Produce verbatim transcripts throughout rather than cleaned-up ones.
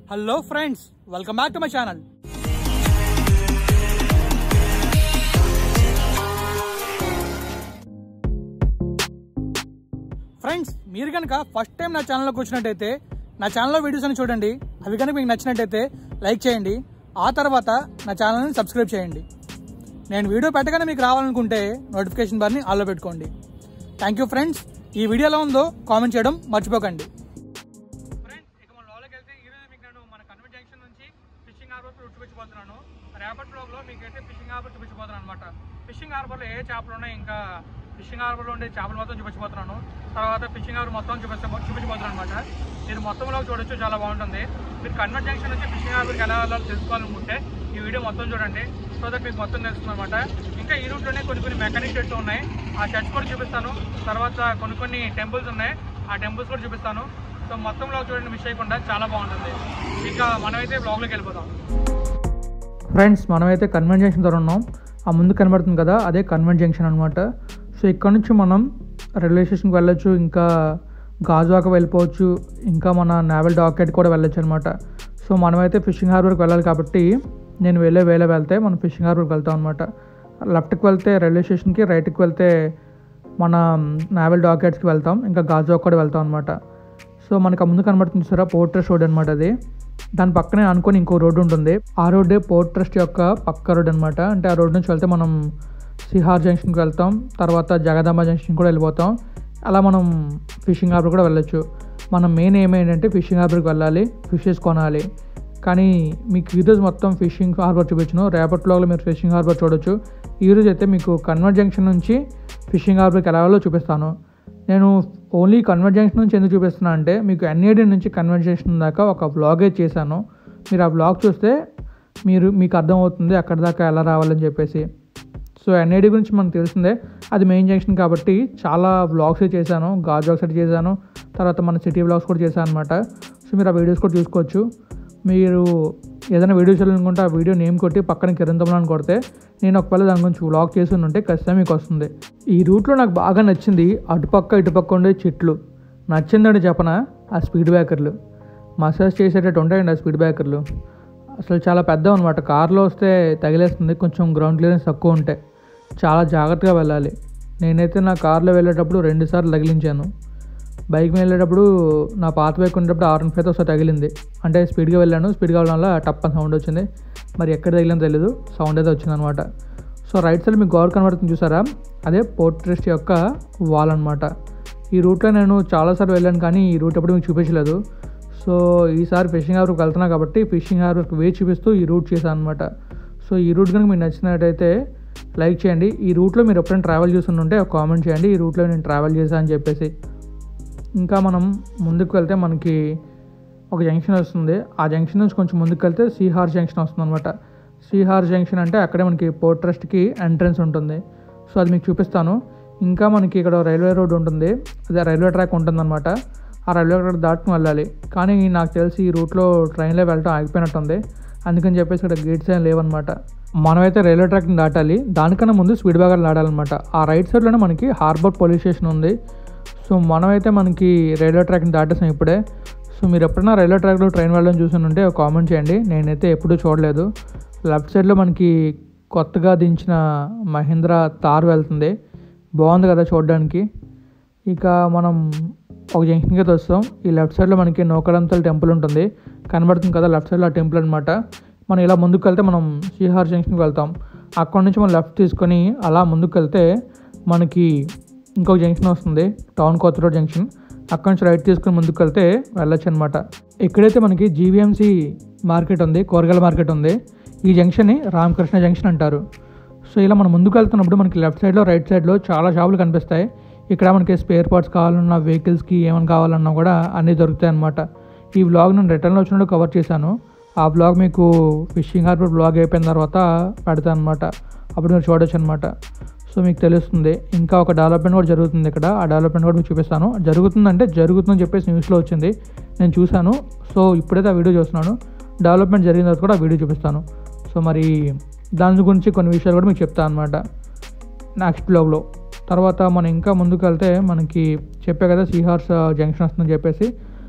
Hello friends, welcome back to my channel. Friends, మీరు కనుక first time నా ఛానల్లోకి వచ్చినట్టయితే నా ఛానల్లో వీడియోస్ అని చూడండి. అవి కనుక మీకు నచ్చినట్టయితే లైక్ చేయండి. ఆ తర్వాత నా ఛానల్ని సబ్స్క్రైబ్ చేయండి. నేను వీడియో పెట్టగానే మీకు రావాలనుకుంటే నోటిఫికేషన్ బార్ని ఆన్లో పెట్టుకోండి. Thank you friends. ఈ వీడియో ఎలా ఉందో కామెంట్ చేయడం మర్చిపోకండి. చూపించబోతున్నాను రేపటి బ్లాగ్లో మీకైతే ఫిషింగ్ హార్బర్ చూపించబోతున్నాను అనమాట. ఫిషింగ్ హార్బర్లో ఏ చేపలు ఉన్నాయి, ఇంకా ఫిషింగ్ హార్బర్లో ఉండే చేపలు మొత్తం చూపించబోతున్నాను. తర్వాత ఫిషింగ్ హార్బర్ మొత్తం చూపించ చూపించబోతున్నాను అనమాట. మీరు మొత్తంలో చూడొచ్చు, చాలా బాగుంటుంది. మీరు కన్వర్ట్ జంక్షన్ నుంచి ఫిషింగ్ హార్బర్కి ఎలా వెళ్ళాలో తెలుసుకోవాలనుకుంటే ఈ వీడియో మొత్తం చూడండి. సో దట్ మీకు మొత్తం తెలుస్తుంది అనమాట. ఇంకా ఈ రూట్లోనే కొన్ని కొన్ని మెకానిక్ షెడ్స్ ఉన్నాయి, ఆ షెడ్స్ కూడా చూపిస్తాను. తర్వాత కొన్ని కొన్ని టెంపుల్స్ ఉన్నాయి, ఆ టెంపుల్స్ కూడా చూపిస్తాను. సో మొత్తం బ్లాగ్ చూడండి, మిస్ చేయకుండా, చాలా బాగుంటుంది. ఇంకా మనమైతే బ్లాగ్లోకి వెళ్ళిపోతాం. ఫ్రెండ్స్, మనమైతే కన్వెంట్ జంక్షన్ దగ్గర ఉన్నాం. ఆ ముందు కనబడుతుంది కదా, అదే కన్వెంట్ జంక్షన్ అనమాట. సో ఇక్కడ నుంచి మనం రైల్వే స్టేషన్కి వెళ్ళొచ్చు, ఇంకా గాజువాక వెళ్ళిపోవచ్చు, ఇంకా మన నావల్ డాకెట్ కూడా వెళ్ళొచ్చు అనమాట. సో మనమైతే ఫిషింగ్ హార్బర్కి వెళ్ళాలి కాబట్టి నేను వెళ్ళే వేళ వెళ్తే మనం ఫిషింగ్ హార్బర్కి వెళ్తాం అనమాట. లెఫ్ట్కి వెళ్తే రైల్వే స్టేషన్కి, రైట్కి వెళ్తే మన నావల్ డాకెట్స్కి వెళ్తాం, ఇంకా గాజువాక కూడా వెళ్తాం అనమాట. సో మనకు ముందు కనబడుతుంది చూసారా, పోర్ట్ ట్రస్ట్ రోడ్ అనమాట. అది దాని పక్కనే అనుకొని ఇంకో రోడ్డు ఉంటుంది. ఆ రోడ్డే పోర్ట్ ట్రస్ట్ యొక్క పక్క రోడ్ అనమాట. అంటే ఆ రోడ్ నుంచి వెళ్తే మనం సిహార్ జంక్షన్కి వెళ్తాం, తర్వాత జగదాంబ జంక్షన్ కూడా వెళ్ళిపోతాం. అలా మనం ఫిషింగ్ హార్బర్ కూడా వెళ్ళొచ్చు. మనం మెయిన్ ఏమేంటంటే ఫిషింగ్ హార్బర్కి వెళ్ళాలి, ఫిషెస్ కొనాలి. కానీ మీకు ఈరోజు మొత్తం ఫిషింగ్ హార్బర్ చూపించను, రేపటి బ్లాగ్లో మీరు ఫిషింగ్ హార్బర్ చూడొచ్చు. ఈరోజు అయితే మీకు కన్వర్ట్ జంక్షన్ నుంచి ఫిషింగ్ హార్బర్కి వెళ్ళాలో చూపిస్తాను. నేను ఓన్లీ కన్వర్ట్ జంక్షన్ నుంచి ఎందుకు చూపిస్తున్నా అంటే, మీకు ఎన్ఏడి నుంచి కన్వర్ట్ జంక్షన్ దాకా ఒక వ్లాగే చేశాను. మీరు ఆ వ్లాగ్ చూస్తే మీరు మీకు అర్థమవుతుంది అక్కడ దాకా ఎలా రావాలని చెప్పేసి. సో ఎన్ఏడి గురించి మనకు తెలిసిందే, అది మెయిన్ జంక్షన్ కాబట్టి చాలా వ్లాగ్స్ చేశాను. గాజువాక సైడ్ చేశాను, తర్వాత మన సిటీ వ్లాగ్స్ కూడా చేశాను అనమాట. సో మీరు ఆ వీడియోస్ కూడా చూసుకోవచ్చు. మీరు ఏదైనా వీడియో చేయాలనుకుంటే ఆ వీడియో నేమ్ కొట్టి పక్కన కిరంతమలో అని కొడితే నేను ఒకవేళ దాని గురించి వ్లాగ్ చేసి ఉంటే ఖచ్చితంగా మీకు వస్తుంది. ఈ రూట్లో నాకు బాగా నచ్చింది అటుపక్క ఇటుపక్క ఉండే చెట్లు. నచ్చిందండి చెప్పనా, ఆ స్పీడ్ బ్రేకర్లు మసాజ్ చేసేటట్టు ఉంటాయండి. ఆ స్పీడ్ బ్రేకర్లు అసలు చాలా పెద్ద అనమాట. కార్లో వస్తే తగిలేస్తుంది, కొంచెం గ్రౌండ్ క్లియరెన్స్ తక్కువ ఉంటాయి. చాలా జాగ్రత్తగా వెళ్ళాలి. నేనైతే నా కార్లో వెళ్ళేటప్పుడు రెండు సార్లు తగిలించాను. బైక్ మీద వెళ్ళేటప్పుడు నా పాత బైక్ ఉండేటప్పుడు ఆర్ వన్ ఫైవ్ ఒకసారి తగిలింది. అంటే స్పీడ్గా వెళ్ళాను, స్పీడ్గా వెళ్ళడం వల్ల టప్ అని సౌండ్ వచ్చింది. మరి ఎక్కడ తగిలిందో తెలియదు, సౌండ్ అయితే వచ్చింది అనమాట. సో రైట్ సైడ్ మీకు గోడ కనబడుతుంది చూసారా, అదే పోర్ట్ ట్రస్ట్ యొక్క వాల్ అనమాట. ఈ రూట్లో నేను చాలాసార్లు వెళ్ళాను, కానీ ఈ రూట్ ఎప్పుడు మీకు చూపించలేదు. సో ఈసారి ఫిషింగ్ హార్బర్కి వెళ్తున్నా కాబట్టి ఫిషింగ్ హార్బర్కి వే చూపిస్తూ ఈ రూట్ చేశాను అనమాట. సో ఈ రూట్ కనుక మీకు నచ్చినట్టయితే లైక్ చేయండి. ఈ రూట్లో మీరు ఎప్పుడైనా ట్రావెల్ చేస్తుంటే ఒక కామెంట్ చేయండి, ఈ రూట్లో నేను ట్రావెల్ చేశాను అని చెప్పేసి. ఇంకా మనం ముందుకు వెళ్తే మనకి ఒక జంక్షన్ వస్తుంది. ఆ జంక్షన్ నుంచి కొంచెం ముందుకు వెళ్తే సిహార్ జంక్షన్ వస్తుంది అనమాట. సిహార్ జంక్షన్ అంటే అక్కడే మనకి పోర్ట్ ట్రస్ట్కి ఎంట్రన్స్ ఉంటుంది. సో అది మీకు చూపిస్తాను. ఇంకా మనకి ఇక్కడ రైల్వే రోడ్ ఉంటుంది, అదే రైల్వే ట్రాక్ ఉంటుంది అనమాట. ఆ రైల్వే ట్రాక్ దాటుకుని వెళ్ళాలి. కానీ నాకు తెలిసి ఈ రూట్లో ట్రైన్లో వెళ్ళడం ఆగిపోయినట్టుంది, అందుకని చెప్పేసి ఇక్కడ గేట్స్ ఏం లేవన్నమాట. మనమైతే రైల్వే ట్రాక్ని దాటాలి, దానికన్నా ముందు స్పీడ్ బ్రేకర్లు దాటాలన్నమాట. ఆ రైట్ సైడ్లోనే మనకి హార్బర్ పోలీస్ స్టేషన్ ఉంది. సో మనమైతే మనకి రైల్వే ట్రాక్ని దాటేసాం ఇప్పుడే. సో మీరు ఎప్పుడైనా రైల్వే ట్రాక్లో ట్రైన్ వెళ్ళడం చూసానంటే ఒక కామెంట్ చేయండి, నేనైతే ఎప్పుడూ చూడలేదు. లెఫ్ట్ సైడ్లో మనకి కొత్తగా దించిన మహీంద్రా తార్ వెళ్తుంది, బాగుంది కదా చూడడానికి. ఇక మనం ఒక జంక్షన్కి అయితే వస్తాం. ఈ లెఫ్ట్ సైడ్లో మనకి నూకాలంతల టెంపుల్ ఉంటుంది, కనబడుతుంది కదా లెఫ్ట్ సైడ్లో ఆ టెంపుల్ అనమాట. మనం ఇలా ముందుకు వెళ్తే మనం సిహార్ జంక్షన్కి వెళ్తాం. అక్కడ నుంచి మనం లెఫ్ట్ తీసుకొని అలా ముందుకు వెళ్తే మనకి ఇంకొక జంక్షన్ వస్తుంది, టౌన్ కొత్త రోడ్ జంక్షన్. అక్కడ నుంచి రైట్ తీసుకుని ముందుకు వెళ్తే వెళ్ళొచ్చు అనమాట. ఇక్కడైతే మనకి జీవీఎంసీ మార్కెట్ ఉంది, కూరగాయల మార్కెట్ ఉంది. ఈ జంక్షన్ని రామకృష్ణ జంక్షన్ అంటారు. సో ఇలా మనం ముందుకు వెళ్తున్నప్పుడు మనకి లెఫ్ట్ సైడ్లో రైట్ సైడ్లో చాలా షాపులు కనిపిస్తాయి. ఇక్కడ మనకి స్పేర్ పార్ట్స్ కావాలన్నా, వెహికల్స్కి ఏమైనా కావాలన్నా కూడా అన్నీ దొరుకుతాయి అనమాట. ఈ వ్లాగ్ నేను రిటర్న్లో వచ్చినప్పుడు కవర్ చేశాను. ఆ వ్లాగ్ మీకు ఫిషింగ్ హార్బర్ వ్లాగ్ అయిపోయిన తర్వాత పెడతాను అనమాట, అప్పుడు మీరు చూడొచ్చు అనమాట. సో మీకు తెలుస్తుంది. ఇంకా ఒక డెవలప్మెంట్ కూడా జరుగుతుంది ఇక్కడ, ఆ డెవలప్మెంట్ కూడా మీకు చూపిస్తాను. జరుగుతుందంటే జరుగుతుందని చెప్పేసి న్యూస్లో వచ్చింది, నేను చూశాను. సో ఇప్పుడైతే ఆ వీడియో చూస్తున్నాను, డెవలప్మెంట్ జరిగిన తర్వాత కూడా ఆ వీడియో చూపిస్తాను. సో మరి దాని గురించి కొన్ని విషయాలు కూడా మీకు చెప్తాను అనమాట నెక్స్ట్ బ్లాగ్లో. తర్వాత మనం ఇంకా ముందుకు వెళ్తే మనకి చెప్పే కదా సిహార్స్ జంక్షన్ వస్తుందని చెప్పేసి.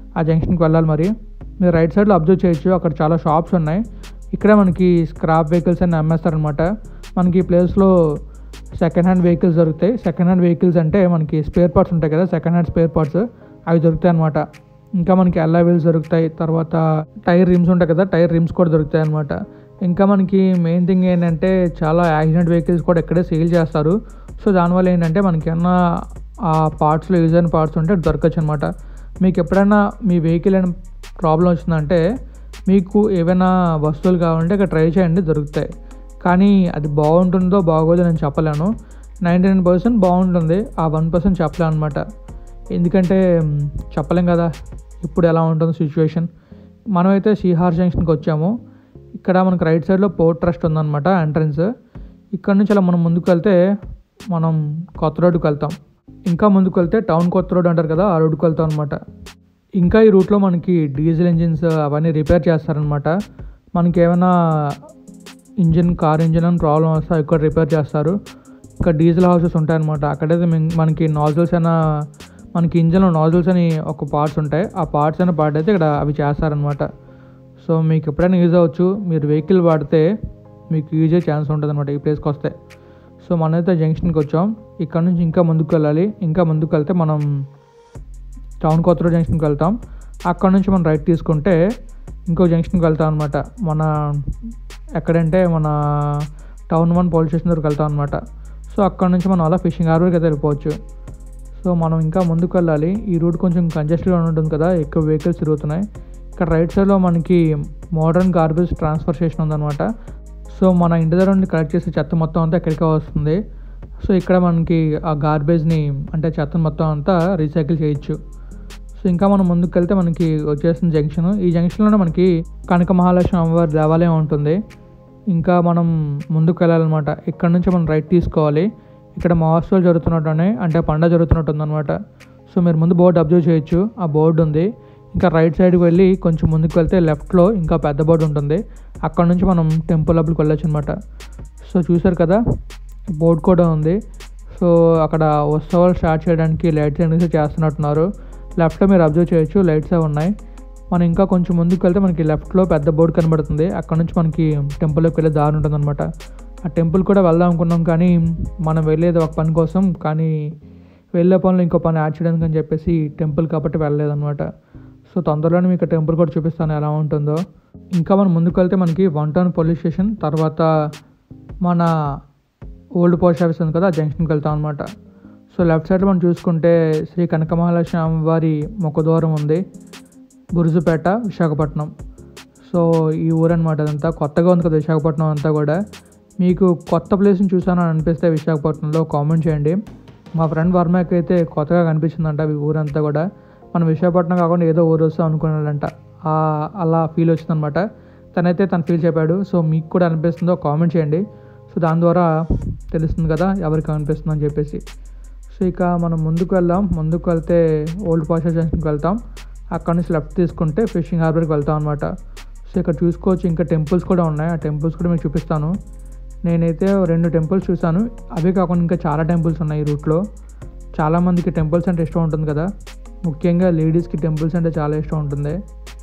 ఆ జంక్షన్కి వెళ్ళాలి. మరి మీరు రైట్ సైడ్లో అబ్జర్వ్ చేయొచ్చు, అక్కడ చాలా షాప్స్ ఉన్నాయి. ఇక్కడ మనకి స్క్రాప్ వెహికల్స్ అన్ని అమ్మేస్తారనమాట. మనకి ఈ ప్లేస్లో సెకండ్ హ్యాండ్ వెహికల్స్ దొరుకుతాయి. సెకండ్ హ్యాండ్ వెహికల్స్ అంటే మనకి స్పేర్ పార్ట్స్ ఉంటాయి కదా, సెకండ్ హ్యాండ్ స్పేర్ పార్ట్స్ అవి దొరుకుతాయి అనమాట. ఇంకా మనకి అల్లా వీల్స్ దొరుకుతాయి, తర్వాత టైర్ రిమ్స్ ఉంటాయి కదా, టైర్ రిమ్స్ కూడా దొరుకుతాయి అనమాట. ఇంకా మనకి మెయిన్ థింగ్ ఏంటంటే చాలా యాక్సిడెంట్ వెహికల్స్ కూడా ఇక్కడే సేల్ చేస్తారు. సో దానివల్ల ఏంటంటే మనకి ఏమన్నా ఆ పార్ట్స్లో యూజ్ అయిన పార్ట్స్ ఉంటే దొరకచ్చు అనమాట. మీకు ఎప్పుడైనా మీ వెహికల్ అయిన ప్రాబ్లం వచ్చిందంటే మీకు ఏవైనా వస్తువులు కావాలంటే ఇక్కడ ట్రై చేయండి, దొరుకుతాయి. కానీ అది బాగుంటుందో బాగోదో నేను చెప్పలేను. నైంటీ నైన్ పర్సెంట్ బాగుంటుంది, ఆ వన్ పర్సెంట్ చెప్పలేను అనమాట. ఎందుకంటే చెప్పలేం కదా ఇప్పుడు ఎలా ఉంటుంది సిచ్యువేషన్. మనమైతే శ్రీహార్ జంక్షన్కి వచ్చాము. ఇక్కడ మనకు రైట్ సైడ్లో పోర్ట్ ట్రస్ట్ ఉందన్నమాట ఎంట్రన్స్. ఇక్కడ నుంచి అలా మనం ముందుకు వెళ్తే మనం కొత్త రోడ్డుకి వెళ్తాం. ఇంకా ముందుకు వెళ్తే టౌన్ కొత్త రోడ్ అంటారు కదా, ఆ రోడ్డుకి వెళ్తాం అనమాట. ఇంకా ఈ రూట్లో మనకి డీజిల్ ఇంజిన్స్ అవన్నీ రిపేర్ చేస్తారనమాట. మనకి ఏమైనా ఇంజిన్ కార్ ఇంజిన్ అని ప్రాబ్లం వస్తే ఇక్కడ రిపేర్ చేస్తారు. ఇక్కడ డీజిల్ హౌసెస్ ఉంటాయన్నమాట. అక్కడైతే మనకి నాజిల్స్ అయినా మనకి ఇంజిన్లో నాజిల్స్ అని ఒక పార్ట్స్ ఉంటాయి, ఆ పార్ట్స్ అయిన పార్ట్ అయితే ఇక్కడ అవి చేస్తారనమాట. సో మీకు ఎప్పుడైనా యూజ్ అవ్వచ్చు, మీరు వెహికల్ వాడితే మీకు యూజ్ అయ్యే ఛాన్స్ ఉంటుంది అనమాట ఈ ప్లేస్కి వస్తే. సో మనమైతే జంక్షన్కి వచ్చాం. ఇక్కడ నుంచి ఇంకా ముందుకు వెళ్ళాలి. ఇంకా ముందుకు వెళ్తే మనం టౌన్ కొత్త రోడ్ జంక్షన్కి వెళ్తాం. అక్కడ నుంచి మనం రైట్ తీసుకుంటే ఇంకో జంక్షన్కి వెళ్తాం అనమాట. మన ఎక్కడంటే మన టౌన్ వన్ పోలీస్ స్టేషన్ దగ్గరికి వెళ్తాం అనమాట. సో అక్కడ నుంచి మనం అలా ఫిషింగ్ హార్బర్కి అయితే వెళ్ళిపోవచ్చు. సో మనం ఇంకా ముందుకు వెళ్ళాలి. ఈ రూట్ కొంచెం కంజెస్టెడ్గా ఉంటుంది కదా, ఎక్కువ వెహికల్స్ తిరుగుతున్నాయి. ఇక్కడ రైట్ సైడ్లో మనకి మోడర్న్ గార్బేజ్ ట్రాన్స్ఫర్ స్టేషన్ ఉందన్నమాట. సో మన ఇంటి దగ్గర నుండి కలెక్ట్ చేసే చెత్త మొత్తం అంతా ఎక్కడికి వస్తుంది. సో ఇక్కడ మనకి ఆ గార్బేజ్ని అంటే చెత్తను మొత్తం అంతా రీసైకిల్ చేయొచ్చు. సో ఇంకా మనం ముందుకు వెళ్తే మనకి వచ్చేసిన జంక్షన్. ఈ జంక్షన్లోనే మనకి కనక మహాలక్ష్మి అమ్మవారి దేవాలయం ఉంటుంది. ఇంకా మనం ముందుకు వెళ్ళాలన్నమాట. ఇక్కడ నుంచి మనం రైట్ తీసుకోవాలి. ఇక్కడ మహోత్సవాలు జరుగుతున్నట్టునే అంటే పండుగ జరుగుతున్నట్టు ఉందన్నమాట. సో మీరు ముందు బోర్డు అబ్జర్వ్ చేయొచ్చు, ఆ బోర్డు ఉంది. ఇంకా రైట్ సైడ్కి వెళ్ళి కొంచెం ముందుకు వెళ్తే లెఫ్ట్లో ఇంకా పెద్ద బోర్డు ఉంటుంది. అక్కడ నుంచి మనం టెంపుల్ లోపలికి వెళ్ళొచ్చు అనమాట. సో చూసారు కదా బోర్డు కూడా ఉంది. సో అక్కడ ఉత్సవాలు స్టార్ట్ చేయడానికి లైట్స్ అనేది చేస్తున్నట్టున్నారు. లెఫ్ట్లో మీరు అబ్జర్వ్ చేయొచ్చు, లైట్స్ అవి ఉన్నాయి. మనం ఇంకా కొంచెం ముందుకు వెళ్తే మనకి లెఫ్ట్లో పెద్ద బోర్డు కనబడుతుంది. అక్కడ నుంచి మనకి టెంపుల్లోకి వెళ్ళే దారి ఉంటుంది అనమాట. ఆ టెంపుల్ కూడా వెళ్దాం అనుకున్నాం, కానీ మనం వెళ్ళేది ఒక పని కోసం, కానీ వెళ్ళే పనులు ఇంకో పని యాడ్ చేయడానికి అని చెప్పేసి టెంపుల్ కాబట్టి వెళ్ళలేదన్నమాట. సో తొందరలోనే మీకు టెంపుల్ కూడా చూపిస్తాను ఎలా ఉంటుందో. ఇంకా మనం ముందుకు వెళ్తే మనకి వన్ టౌన్ పోలీస్ స్టేషన్, తర్వాత మన ఓల్డ్ పోస్ట్ ఆఫీస్ ఉంది కదా, జంక్షన్కి వెళ్తాం అనమాట. సో లెఫ్ట్ సైడ్లో మనం చూసుకుంటే శ్రీ కనక మహాలక్ష్మి అమ్మవారి ముఖద్వారం ఉంది, బురుజుపేట, విశాఖపట్నం. సో ఈ ఊరు అనమాట. అదంతా కొత్తగా ఉంది కదా విశాఖపట్నం అంతా కూడా. మీకు కొత్త ప్లేస్ని చూసాను అని అనిపిస్తే విశాఖపట్నంలో కామెంట్ చేయండి. మా ఫ్రెండ్ వర్మకి అయితే కొత్తగా కనిపించిందంట ఈ ఊరంతా కూడా. మనం విశాఖపట్నం కాకుండా ఏదో ఊరు వస్తాం అనుకున్నాడంట, అలా ఫీల్ వచ్చిందనమాట. తనైతే తను ఫీల్ చెప్పాడు. సో మీకు కూడా అనిపిస్తుందో కామెంట్ చేయండి. సో దాని ద్వారా తెలుస్తుంది కదా ఎవరికి అనిపిస్తుందో అని చెప్పేసి. సో ఇక మనం ముందుకు వెళ్దాం. ముందుకు వెళ్తే ఓల్డ్ పోస్ట్ జంక్షన్కి వెళ్తాం. అక్కడ నుంచి లెఫ్ట్ తీసుకుంటే ఫిషింగ్ హార్బర్కి వెళ్తాం అనమాట. సో ఇక్కడ చూసుకోవచ్చు ఇంకా టెంపుల్స్ కూడా ఉన్నాయి. ఆ టెంపుల్స్ కూడా మీకు చూపిస్తాను. నేనైతే రెండు టెంపుల్స్ చూశాను, అవే కాకుండా ఇంకా చాలా టెంపుల్స్ ఉన్నాయి ఈ రూట్లో. చాలామందికి టెంపుల్స్ అంటే ఇష్టం ఉంటుంది కదా, ముఖ్యంగా లేడీస్కి టెంపుల్స్ అంటే చాలా ఇష్టం ఉంటుంది.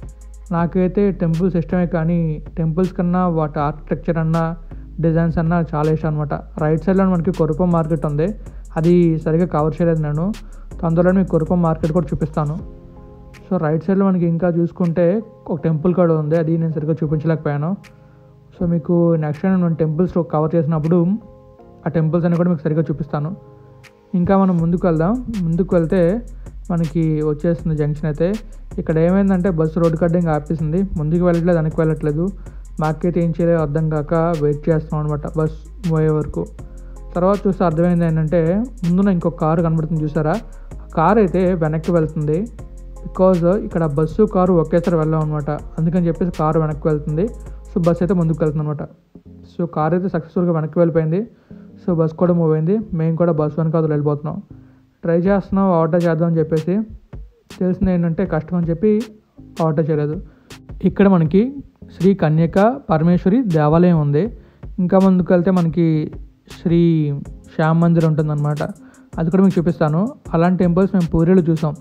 నాకైతే టెంపుల్స్ ఇష్టమే, కానీ టెంపుల్స్ కన్నా వాటి ఆర్కిటెక్చర్ అన్నా డిజైన్స్ అన్నా చాలా ఇష్టం అనమాట. రైట్ సైడ్లో మనకి కొరుపం మార్కెట్ ఉంది, అది సరిగ్గా కవర్ చేయలేదు నేను. తొందరలో మీకు కొరుపం మార్కెట్ కూడా చూపిస్తాను. సో రైట్ సైడ్లో మనకి ఇంకా చూసుకుంటే ఒక టెంపుల్ కూడా ఉంది, అది నేను సరిగ్గా చూపించలేకపోయాను. సో మీకు నెక్స్ట్ టైం నేను టెంపుల్స్ కవర్ చేసినప్పుడు ఆ టెంపుల్స్ అన్ని కూడా మీకు సరిగ్గా చూపిస్తాను. ఇంకా మనం ముందుకు వెళ్దాం. ముందుకు వెళ్తే మనకి వచ్చేస్తుంది జంక్షన్. అయితే ఇక్కడ ఏమైందంటే బస్సు రోడ్డు కడ్డింగ్ ఆపేసింది, ముందుకు వెళ్ళట్లేదు వెనక్కి వెళ్ళట్లేదు. మాకైతే ఏం చేయలేదు అర్థం కాక వెయిట్ చేస్తున్నాం అనమాట బస్ పోయే వరకు. తర్వాత చూస్తే అర్థమైంది ఏంటంటే ముందున ఇంకొక కారు కనబడుతుంది చూసారా, ఆ కారు అయితే వెనక్కి వెళ్తుంది. బికాజ్ ఇక్కడ బస్సు కారు ఒకేసారి వెళ్ళాం అనమాట, అందుకని చెప్పేసి కారు వెనక్కి వెళ్తుంది. సో బస్ అయితే ముందుకు వెళ్తుంది అనమాట. సో కార్ అయితే సక్సెస్ఫుల్గా వెనక్కి వెళ్ళిపోయింది. సో బస్ కూడా మూవ్ అయింది. మేము కూడా బస్ వెనక వదిలి వెళ్ళిపోతున్నాం. ట్రై చేస్తున్నాం ఆర్డర్ చేద్దాం అని చెప్పేసి, తెలిసింది ఏంటంటే కష్టం అని చెప్పి ఆర్డర్ చేయలేదు. ఇక్కడ మనకి శ్రీ కన్యక పరమేశ్వరి దేవాలయం ఉంది. ఇంకా ముందుకు వెళ్తే మనకి శ్రీ శ్యామ్ మందిర్ ఉంటుందన్నమాట, అది కూడా మీకు చూపిస్తాను. అలాంటి టెంపుల్స్ మేము పూరిలో చూసాం. సో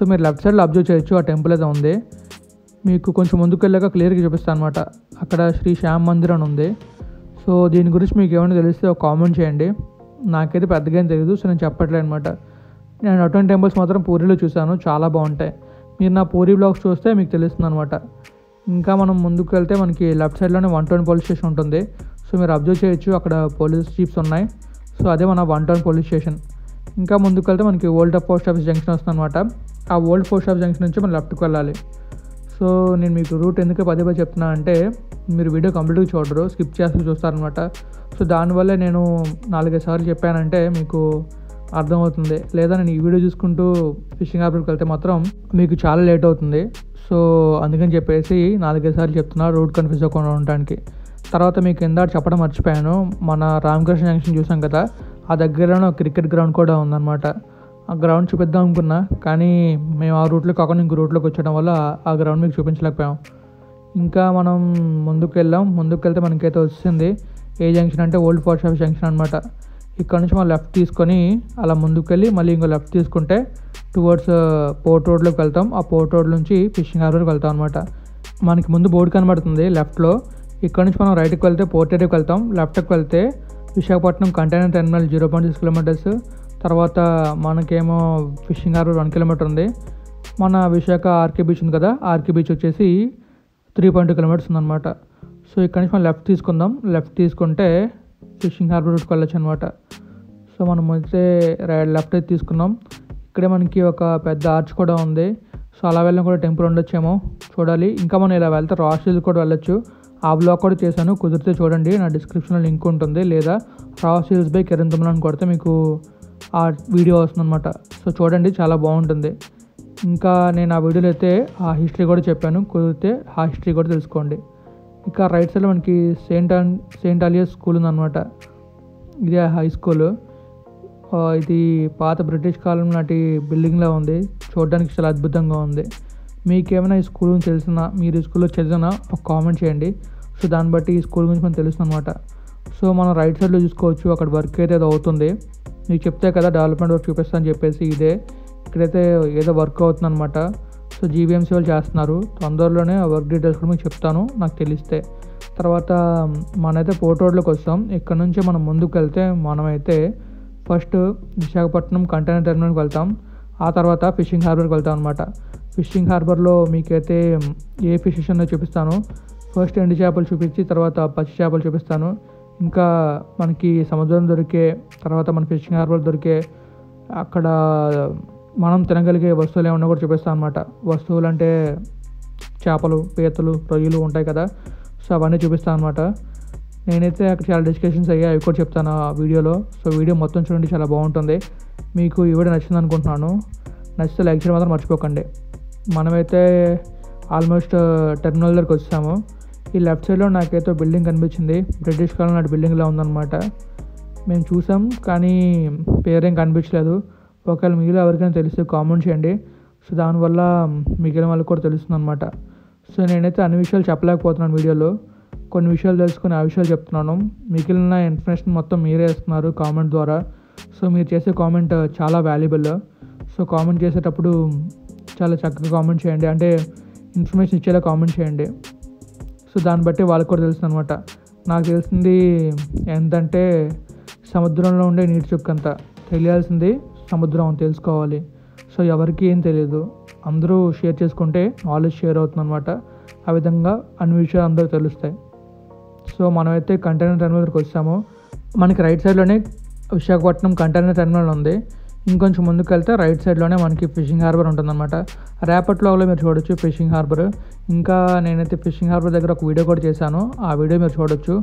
సో మీరు లెఫ్ట్ సైడ్లో అబ్జర్వ్ చేయొచ్చు, ఆ టెంపుల్ అయితే ఉంది. మీకు కొంచెం ముందుకు వెళ్ళాక క్లియర్గా చూపిస్తాను అనమాట. అక్కడ శ్రీ శ్యామ్ మందిర్ అని ఉంది. సో దీని గురించి మీకు ఏమైనా తెలిస్తే ఒక కామెంట్ చేయండి. నాకైతే పెద్దగా ఏం తెలియదు, సో నేను చెప్పట్లేదు అనమాట. నేను అటువంటి టెంపుల్స్ మాత్రం పూరిలో చూశాను, చాలా బాగుంటాయి. మీరు నా పూరి బ్లాగ్స్ చూస్తే మీకు తెలుస్తుంది అనమాట. ఇంకా మనం ముందుకు వెళ్తే మనకి లెఫ్ట్ సైడ్లోనే వన్ టౌన్ పోలీస్ స్టేషన్ ఉంటుంది. సో మీరు అబ్జర్వ్ చేయొచ్చు, అక్కడ పోలీస్ జీప్స్ ఉన్నాయి. సో అదే మన వన్ టౌన్ పోలీస్ స్టేషన్. ఇంకా ముందుకు వెళ్తే మనకి ఓల్డ్ పోస్ట్ ఆఫీస్ జంక్షన్ వస్తుంది అనమాట. ఆ ఓల్డ్ పోస్ట్ ఆఫీస్ జంక్షన్ నుంచి మనం లెఫ్ట్కి వెళ్ళాలి. సో నేను మీకు రూట్ ఎందుకు పదే పదే చెప్తున్నా అంటే మీరు వీడియో కంప్లీట్గా చూడరు, స్కిప్ చేస్తూ చూస్తారనమాట. సో దానివల్లే నేను నాలుగైదు సార్లు చెప్పానంటే మీకు అర్థమవుతుంది. లేదా నేను ఈ వీడియో చూసుకుంటూ ఫిషింగ్ హార్బర్కి వెళ్తే మాత్రం మీకు చాలా లేట్ అవుతుంది. సో అందుకని చెప్పేసి నాలుగైదు సార్లు చెప్తున్నా రూట్ కన్ఫ్యూజ్ అవ్వకుండా ఉండడానికి. తర్వాత మీకు కింద చెప్పడం మర్చిపోయాను, మన రామకృష్ణ జంక్షన్ చూసాం కదా, ఆ దగ్గరలో క్రికెట్ గ్రౌండ్ కూడా ఉందన్నమాట. ఆ గ్రౌండ్ చూపిద్దాం అనుకున్నా, కానీ మేము ఆ రూట్లో కాకుండా ఇంకో రూట్లోకి వచ్చడం వల్ల ఆ గ్రౌండ్ మీకు చూపించలేకపోయాం. ఇంకా మనం ముందుకు వెళ్ళాం. ముందుకు వెళ్తే మనకైతే వచ్చింది ఏ జంక్షన్ అంటే ఓల్డ్ పోస్ట్ ఆఫీస్ జంక్షన్ అనమాట. ఇక్కడ నుంచి మనం లెఫ్ట్ తీసుకొని అలా ముందుకు వెళ్ళి మళ్ళీ ఇంకో లెఫ్ట్ తీసుకుంటే టువర్డ్స్ పోర్ట్ రోడ్లోకి వెళ్తాం. ఆ పోర్ట్ రోడ్ నుంచి ఫిషింగ్ హార్బర్కి వెళ్తాం అనమాట. మనకి ముందు బోర్డు కనబడుతుంది లెఫ్ట్లో. ఇక్కడ నుంచి మనం రైట్కి వెళ్తే పోర్ట్ ఏరియాకి వెళ్తాం. లెఫ్ట్కి వెళ్తే Visakhapatnam container terminal zero point six kilometres. తర్వాత మనకేమో ఫిషింగ్ హార్బర్ వన్ కిలోమీటర్ ఉంది. మన విశాఖ ఆర్కే బీచ్ ఉంది కదా, ఆర్కే బీచ్ వచ్చేసి త్రీ పాయింట్ టూ కిలోమీటర్స్ ఉందన్నమాట. సో ఇక్కడ నుంచి మనం లెఫ్ట్ తీసుకుందాం. లెఫ్ట్ తీసుకుంటే ఫిషింగ్ హార్బర్ రూట్కి వెళ్ళొచ్చు అనమాట. సో మనం అయితే లెఫ్ట్ అయితే తీసుకున్నాం. ఇక్కడే మనకి ఒక పెద్ద ఆర్చ్ కూడా ఉంది. సో అలా వెళ్ళిన కూడా టెంపుల్ ఉండొచ్చేమో, చూడాలి. ఇంకా మనం ఇలా వెళ్తే రాస్ హిల్స్ కూడా వెళ్ళొచ్చు. ఆ బ్లాగ్ కూడా చేశాను, కుదిరితే చూడండి, నా డిస్క్రిప్షన్లో లింక్ ఉంటుంది. లేదా Ross Hills by Kiran Tummala అని కొడితే మీకు ఆ వీడియో వస్తుంది అనమాట. సో చూడండి, చాలా బాగుంటుంది. ఇంకా నేను ఆ వీడియోలో అయితే ఆ హిస్టరీ కూడా చెప్పాను, కుదిరితే ఆ హిస్టరీ కూడా తెలుసుకోండి. ఇంకా రైట్ సైడ్లో మనకి saint Ann saint Aloysius school ఉందన్నమాట. ఇదే హై స్కూల్. ఇది పాత బ్రిటిష్ కాలం నాటి బిల్డింగ్లా ఉంది, చూడడానికి చాలా అద్భుతంగా ఉంది. మీకేమైనా ఈ స్కూల్ గురించి తెలిసినా, మీరు ఈ స్కూల్లో చదివినా ఒక కామెంట్ చేయండి. సో దాన్ని బట్టి ఈ స్కూల్ గురించి మనకు తెలుస్తుంది అనమాట. సో మనం రైట్ సైడ్లో చూసుకోవచ్చు, అక్కడ వర్క్ అయితే అది అవుతుంది. మీకు చెప్తే కదా డెవలప్మెంట్ వర్క్ చూపిస్తా అని చెప్పేసి, ఇదే ఇక్కడైతే ఏదో వర్క్ అవుతుంది అనమాట. సో జీవీఎంసీ వాళ్ళు చేస్తున్నారు. తొందరలోనే ఆ వర్క్ డీటెయిల్స్ కూడా మీకు చెప్తాను నాకు తెలిస్తే. తర్వాత మనమైతే పోర్ట్ రోడ్లోకి వస్తాం. ఇక్కడ నుంచి మనం ముందుకు వెళ్తే మనమైతే ఫస్ట్ విశాఖపట్నం కంటైనర్ టెర్మినల్కి వెళ్తాం. ఆ తర్వాత ఫిషింగ్ హార్బర్కి వెళ్తాం అనమాట. ఫిషింగ్ హార్బర్లో మీకైతే ఏ ఫిషెస్ ఉందో చూపిస్తాను. ఫస్ట్ ఎండు చేపలు చూపించి తర్వాత పచ్చి చేపలు చూపిస్తాను. ఇంకా మనకి సముద్రం దొరికే, తర్వాత మన ఫిషింగ్ హార్బర్ దొరికే అక్కడ మనం తినగలిగే వస్తువులు ఏమన్నా కూడా చూపిస్తాను అనమాట. వస్తువులు అంటే చేపలు, పీతలు, రొయ్యలు ఉంటాయి కదా, సో అవన్నీ చూపిస్తాను అనమాట. నేనైతే అక్కడ చాలా డిస్కషన్స్ అయ్యాయి, అవి కూడా చెప్తాను ఆ వీడియోలో. సో వీడియో మొత్తం చూడండి, చాలా బాగుంటుంది. మీకు ఈ వీడియో నచ్చింది అనుకుంటున్నాను. నచ్చితే లైక్ చేయడం మాత్రం మర్చిపోకండి. మనమైతే ఆల్మోస్ట్ టెర్మినల్ దగ్గరికి వచ్చాము. ఈ లెఫ్ట్ సైడ్లో నాకైతే బిల్డింగ్ కనిపించింది, బ్రిటిష్ కాలం నాటి బిల్డింగ్లా ఉందన్నమాట. మేము చూసాం కానీ పేరేం కనిపించలేదు. ఒకవేళ మీరు ఎవరికైనా తెలిస్తే కామెంట్ చేయండి. సో దానివల్ల మిగిలిన వాళ్ళకి కూడా తెలుస్తుంది అనమాట. సో నేనైతే అన్ని విషయాలు చెప్పలేకపోతున్నాను వీడియోలో, కొన్ని విషయాలు తెలుసుకొని ఆ విషయాలు చెప్తున్నాను. మిగిలిన ఇన్ఫర్మేషన్ మొత్తం మీరే ఇస్తున్నారు కామెంట్ ద్వారా. సో మీరు చేసే కామెంట్ చాలా వాల్యుబుల్. సో కామెంట్ చేసేటప్పుడు చాలా చక్కగా కామెంట్ చేయండి, అంటే ఇన్ఫర్మేషన్ ఇచ్చేలా కామెంట్ చేయండి. సో దాన్ని బట్టి వాళ్ళకి కూడా తెలుస్తుంది అనమాట. నాకు తెలిసింది ఏంటంటే సముద్రంలో ఉండే నీటి చుక్కంత, తెలియాల్సింది సముద్రం తెలుసుకోవాలి. సో ఎవరికి ఏం తెలియదు, అందరూ షేర్ చేసుకుంటే నాలెడ్జ్ షేర్ అవుతుంది అనమాట. ఆ విధంగా అన్ని విషయాలు అందరూ తెలుస్తాయి. సో మనమైతే కంటైనర్ టెర్మినల్కి వచ్చాము. మనకి రైట్ సైడ్లోనే విశాఖపట్నం కంటైనర్ టెర్మినల్ ఉంది. ఇంకొంచెం ముందుకు వెళ్తే రైట్ సైడ్లోనే మనకి ఫిషింగ్ హార్బర్ ఉంటుందన్నమాట. రేపటి బ్లాగ్లో మీరు చూడొచ్చు ఫిషింగ్ హార్బర్. ఇంకా నేనైతే ఫిషింగ్ హార్బర్ దగ్గర ఒక వీడియో కూడా చేశాను, ఆ వీడియో మీరు చూడొచ్చు.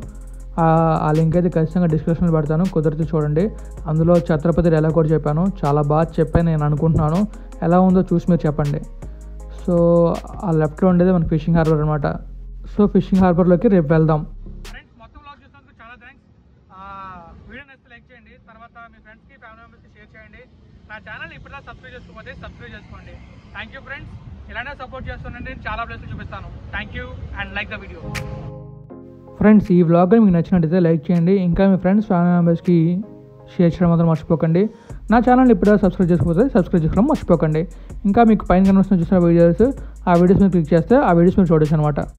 ఆ లింక్ అయితే ఖచ్చితంగా డిస్క్రిప్షన్లో పెడతాను, కుదిరితే చూడండి. అందులో ఛత్రపతి ఎలా కూడా చెప్పాను, చాలా బాగా చెప్పాను నేను అనుకుంటున్నాను. ఎలా ఉందో చూసి మీరు చెప్పండి. సో ఆ లెఫ్ట్లో ఉండేది మన ఫిషింగ్ హార్బర్ అనమాట. సో ఫిషింగ్ హార్బర్లోకి రేపు వెళ్దాం. ఫ్రెండ్స్ మొత్తం బ్లాగ్ చూసినందుకు చాలా థ్యాంక్స్. వీడియో నచ్చితే లైక్ చేయండి, తర్వాత మీ ఫ్రెండ్స్కి ఫ్యామిలీ మెంబర్స్కి షేర్ చేయండి. నా ఛానల్ ఇప్పుడులా సబ్స్క్రైబ్ చేసుకోకపోతే సబ్స్క్రైబ్ చేసుకోండి. థ్యాంక్ యూ ఫ్రెండ్స్, ఇలానే సపోర్ట్ చేస్తుండండి, నేను చాలా ప్లేస్లు చూపిస్తాను. Thank you and like the video. Friends ఈ వ్లాగ్ మీకు నచ్చినట్టయితే లైక్ చేయండి, ఇంకా మీ ఫ్రెండ్స్ ఫ్యామిలీ మెంబర్స్కి షేర్ చేయడం మాత్రం మర్చిపోకండి. నా ఛానల్ ఇప్పుడే సబ్స్క్రైబ్ చేసుకోకపోతే సబ్స్క్రైబ్ చేసుకోవడం మర్చిపోకండి. ఇంకా మీకు పైన కనిపిస్తున్న చూసిన వీడియోస్ ఆ వీడియోస్ మీరు క్లిక్ చేస్తే ఆ వీడియోస్ మీరు చూడొచ్చు అనమాట.